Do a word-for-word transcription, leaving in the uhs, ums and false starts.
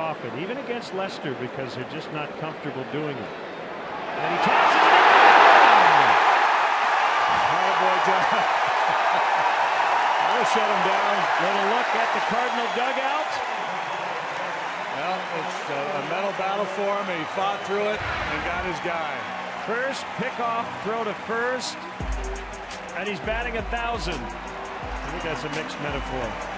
often, even against Lester, because they're just not comfortable doing it. And he tosses it in. Oh boy, John. That'll shut him down. Little look at the Cardinal dugout. Well, it's a, a mental battle for him. He fought through it and got his guy. First pickoff throw to first, and he's batting a thousand. I think that's a mixed metaphor.